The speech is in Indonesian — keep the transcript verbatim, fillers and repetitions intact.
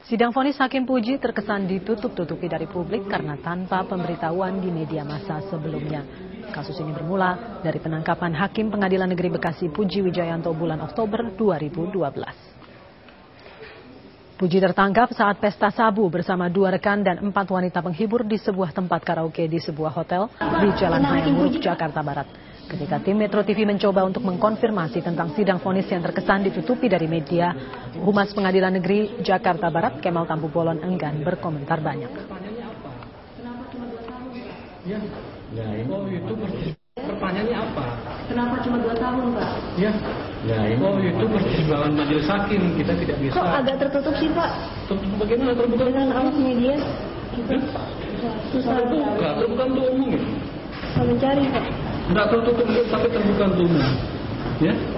Sidang vonis Hakim Puji terkesan ditutup-tutupi dari publik karena tanpa pemberitahuan di media massa sebelumnya. Kasus ini bermula dari penangkapan Hakim Pengadilan Negeri Bekasi Puji Wijayanto bulan Oktober dua ribu dua belas. Puji tertangkap saat pesta sabu bersama dua rekan dan empat wanita penghibur di sebuah tempat karaoke di sebuah hotel di Jalan Hayam Murug, Jakarta Barat. Ketika tim Metro T V mencoba untuk mengkonfirmasi tentang sidang vonis yang terkesan ditutupi dari media, Humas Pengadilan Negeri Jakarta Barat, Kemal Tampu Bolon, enggan berkomentar banyak. Ya, ya oh itu pertanyaannya apa? Kenapa cuma dua tahun, Pak? Ya, ya oh itu pertimbangan majelis hakim, kita tidak bisa. Kok agak tertutup sih, Pak? Tertutup bagaimana? Terbuka dengan awak media? Gitu. Susah terbuka, terbuka untuk umum. Susah mencari, Pak. Tidak tertutup tapi terbuka untuk umum. Ya.